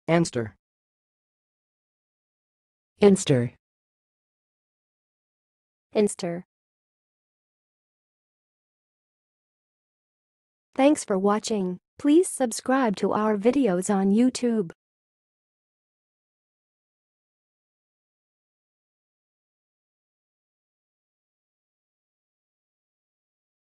enstar, enstar, enstar. Thanks for watching. Please subscribe to our videos on YouTube.